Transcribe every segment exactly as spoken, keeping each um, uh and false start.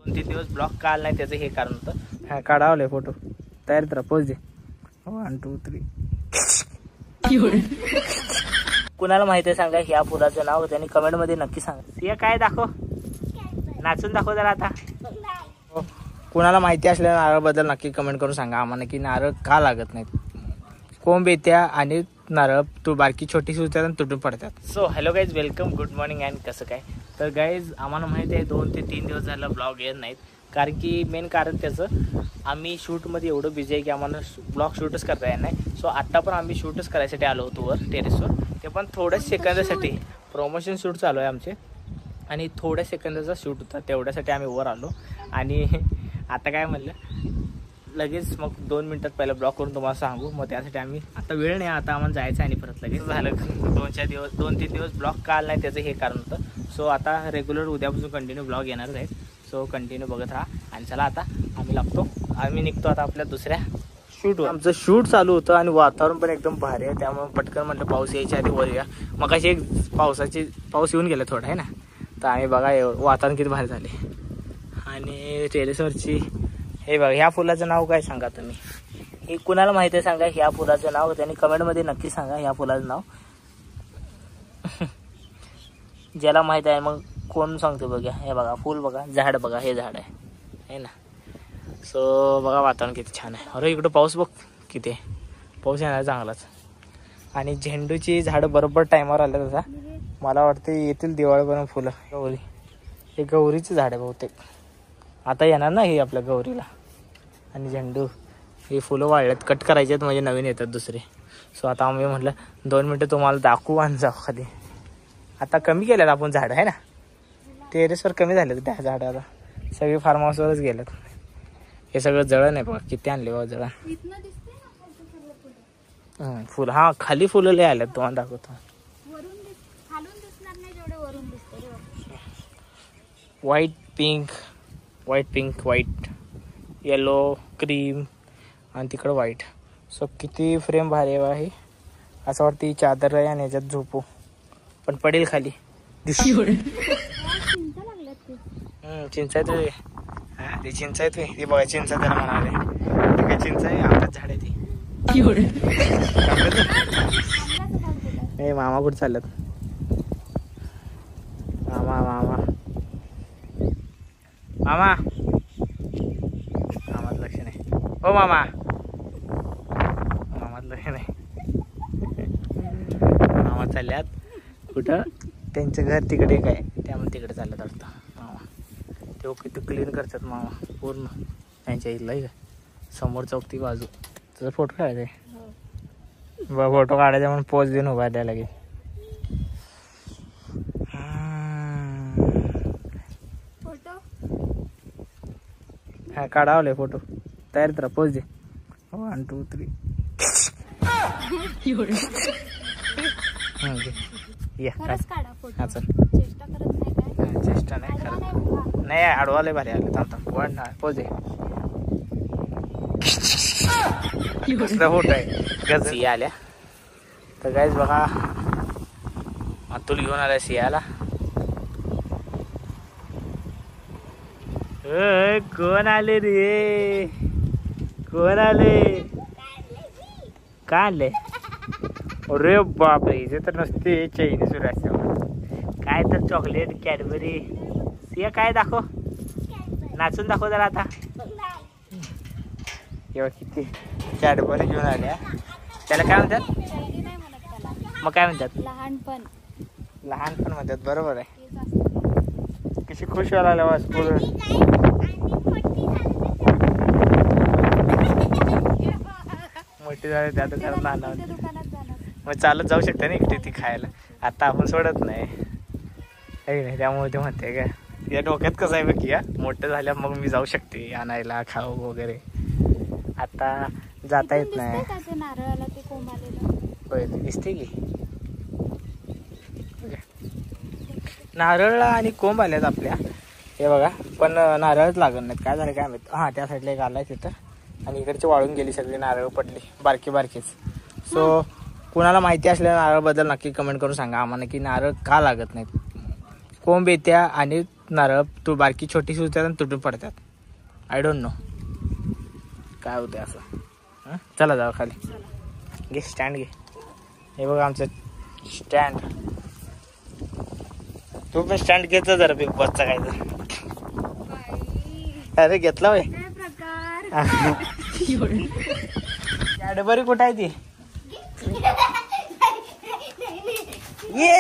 तीन दिवस ब्लॉग काल नाही त्याचं हे कारण होतं. हा काढावले फोटो तयार तर पोच दे. One two three. कुणाला माहिती आहे सांगा ह्या फुलाचं नाव त्यांनी कमेंट मध्ये नक्की सांगा. सिया काय दाखव, नाचून दाखव जरा आता. कुणाला माहिती असलेल्या नारळबद्दल नक्की कमेंट करून सांगा आम्हाला की नारळ का लागत नाहीत. कोंब येत्या आणि नारळ तू बारकी छोटी सुचतात आणि तुटून पडतात. So hello guys, welcome, good morning and कसं काय. तर गाईज आम्हाला माहिती आहे दोन ते तीन दिवस झालं ब्लॉग येत नाहीत, कारण की मेन कारण त्याचं आम्ही शूटमध्ये एवढं बिझी आहे की आम्हाला ब्लॉग शूटच करता येत नाही. सो आत्ता पण आम्ही शूटच करायसाठी आलो होतो वर टेरेसवर, ते पण थोड्याच सेकंदासाठी. प्रमोशन शूट चालू आहे आमचे आणि थोड्या सेकंदाचा शूट होता, तेवढ्यासाठी आम्ही वर आलो. आणि आता काय म्हणलं लगेच मग दोन मिनटात पहिला ब्लॉग करून तुम्हाला सांगू, मग त्यासाठी आम्ही आता वेळ नाही, आता आम्हाला जायचं आणि परत लगेच झालं. दोन चार दिवस दोन तीन दिवस ब्लॉग काल नाही त्याचं हे कारण होतं. सो आता रेग्युलर उद्यापासून कंटिन्यू ब्लॉग येणारच आहेत. सो कंटिन्यू बघत राहा. आणि चला आता आम्ही लागतो, आम्ही निघतो आता आपल्या दुसऱ्या शूटवर. आमचं शूट चालू होतं आणि वातावरण पण एकदम भारी आहे, त्यामुळे पटकन म्हटलं पाऊस यायच्या आधी वर या. मग अशी एक पावसाची पाऊस येऊन गेला थोडा आहे ना, तर आम्ही बघा वातावरण किती भारी झाले. आणि टेरेसवरची हे बघा, ह्या फुलाचं नाव काय सांगा तुम्ही, हे कुणाला माहिती आहे सांगा ह्या फुलाचं नाव त्यांनी कमेंटमध्ये नक्की सांगा ह्या फुलाचं नाव. ज्याला माहीत आहे मग कोण सांगतो बघा. हे बघा फुल बघा, झाड बघा, हे झाड आहे है ना. सो बघा वातावरण किती छान आहे. अरे इकडं पाऊस बघ किती आहे, पाऊस येणार चांगलाच. आणि झेंडूची झाडं बरोबर टायमावर आल्या तसा, मला वाटते येतील दिवाळीपर्यंत फुलं. गौरी, हे गौरीचं झाड आहे बहुतेक, आता येणार ना हे आपल्या गौरीला. आणि झेंडू हे फुलं वाळल्यात, कट करायचे आहेत म्हणजे नवीन येतात दुसरे. सो आता आम्ही म्हटलं दोन मिनटं तुम्हाला दाखवू आणि जाऊ खाली. आता कमी केल्यात आपण झाडं आहे ना, टेरेसवर कमी झालेत त्या झाडाला, सगळे फार्म हाऊसवरच गेलेत. हे सगळं जळण आहे बघा, किती आणले बघा जळण. फुल हा खाली फुलं लय आल्यात, तुम्हाला दाखवतो. White pink, white pink white yellow cream आणि तिकडं व्हाईट. सो किती फ्रेम भारी आहे. असं वाटतं ही चादर आहे आणि ह्याच्यात झोपू, पण पडेल खाली. चिंच आहे ते, हा ते चिंच आहे ते बघा, चिंच त्याला म्हणाले ते काय चिंच आहे, आमच्याच झाड आहे ती. हे मामा कुठे चालल्यात, मामा मामा मामा मामात लक्ष नाही. हो मामा, मामात लक्ष नाही. मामा चालल्यात कुठं, त्यांचं घर तिकडे काय, त्यामुळे तिकडे चालल्यात वाटतं मामा. ते किती क्लीन करतात मामा पूर्ण त्यांच्या इथलं आहे का समोर चौकती बाजू. तुझा फोटो काढायचा आहे बघ, फोटो काढायचा म्हणून पोच देऊन उभा द्यायला लागेल. हा काढावले फोटो तयार तर पोच दे. One two three. या हा चल, चेष्टा नाही करत, नाही आडवाले भारी आले. थांब थांब वन पोच दे. कसला फोटो आहे गज. सिया आल्या तर गाईज बघा, अतुल घेऊन आलाय सियाला. कोण आले रे, कोण आले, का आले. अरे बापरे, इथे तर नसते चैनी सुरू असते काय तर चॉकलेट कॅडबरी. सिया काय दाखव, नाचून दाखव जरा आता. तेव्हा किती कॅडबरी घेऊन आल्या, त्याला काय म्हणतात मग, काय म्हणतात लहानपण, लहानपण म्हणतात. बरोबर आहे, कशी खुश व्हायला लागल्या स्कूल. मोठी झाली त्या दुकानात लहान होते, मग चालत जाऊ शकते ना इकडे ती खायला. आता आपण सोडत नाही नाही, त्यामुळे ते म्हणते का या डोक्यात कसं आहे बघ, या मोठं झाल्या मग मी जाऊ शकते आणायला खाऊ वगैरे. आता जाता येत नाही. नारळाला ते कोंब आलेलं दिसते की, नारळला आणि कोंब आल्यात आपल्या हे बघा, पण नारळच लागत नाहीत. काय झालं काय माहित. हां त्या साईडला एक आलाय तिथं, आणि इकडची वाळून गेली सगळी, नारळ पडली बारकी बारकीच. सो कुणाला माहिती असलेल्या नारळबद्दल नक्की कमेंट करून सांगा आम्हाला की नारळ का लागत नाहीत. कोंब येत्या आणि नारळ तू बारकी छोटी सुचतात आणि तुटून पडतात. आय डोंट नो काय होते असं. हं? चला जाऊ खाली. घे स्टँड घे. हे बघा आमचं स्टँड. तू पण स्टँड घेतो जरा बिग बॉसचा काय तर. अरे घेतला वय. कॅडबरी कुठं आहे ती. ये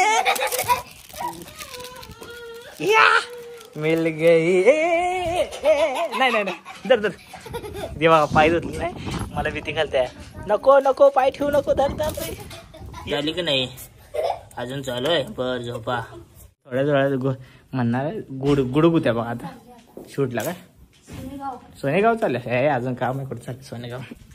या मिल गई. नाही नाही नाही दर दर देवा पाय धुतले नाही. मला भीती घालते. नको नको पाय ठेवू नको. धर धर. झाली की नाही अजून चालू आहे. बर झोपा. थोड्या थोड्या गु म्हणणार गुड गुडगुत्या बघा आता शूटला काय. सोनेगाव चाललं हे अजून काम आहे. कुठं चाललं सोनेगाव.